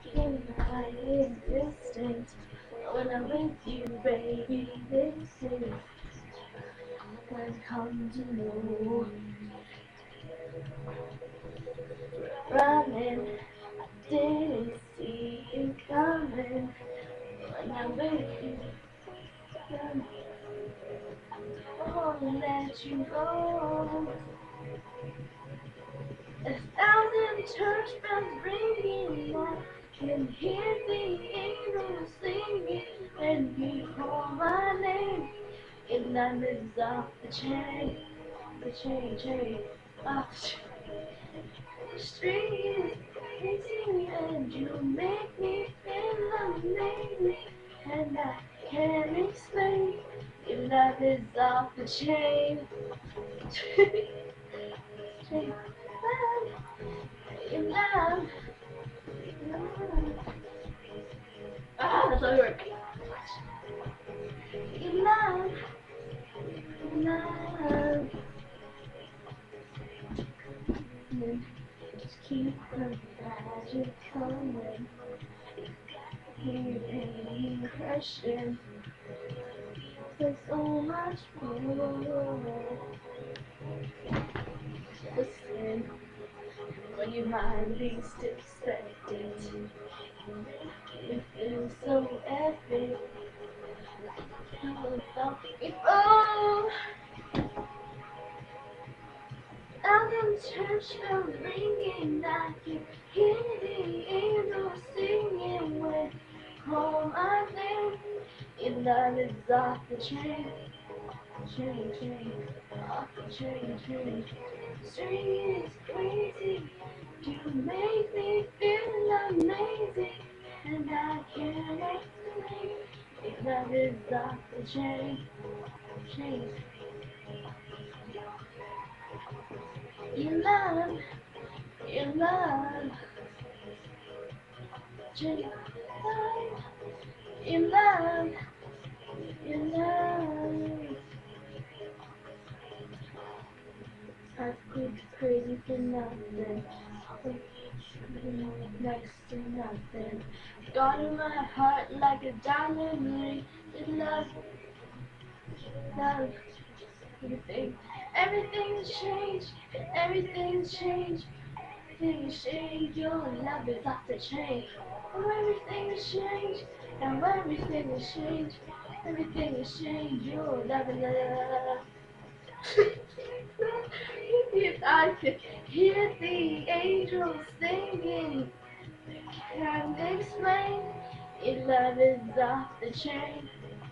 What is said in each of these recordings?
in my existence. When I'm with you, baby, this is when come to know. Running, didn't see you coming. When I'm with you, I won't let you go. A thousand church bells ringing, I can hear the angels singing. When you call my name, it numbers off the chain, off the chain. The street is crazy, and you make me feel amazing, and I can't explain. Your love is off the chain. Chain. Your love. Ah, that's all work. Your love. Love. Just keep the magic coming. Hear pain crushing. There's so much more. Listen, when you might least expect it, it feels so epic. Never felt before. Thousand church bells ringing, I can hear the angels singing when call my name. Your love is off the chain, off the chain. Street is crazy, you make me feel amazing, and I can't explain. Your love is off the chain. Your love, your love, chain. Your love, your love. I could be crazy for nothing. Next to nothing. God in my heart like a diamond ring. Your love, everything. Everything's changed. Everything's changed. Everything's changed. Your love is off the chain. Oh, everything's changed. Now everything is changed. Everything is changed. Your love is. If I could hear the angels singing, can't explain. Your love is off the chain,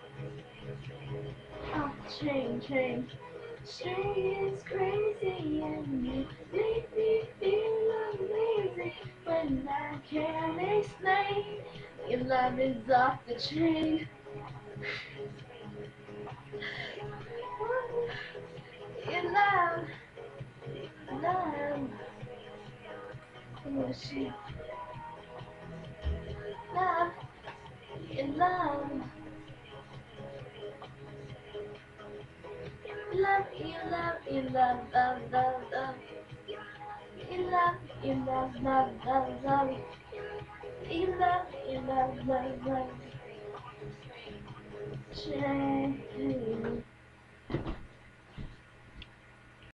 off the chain. String is crazy and you make me feel amazing when I can't explain. Your love is off the chain. Your love. Oh, she love, in love, love, love, change.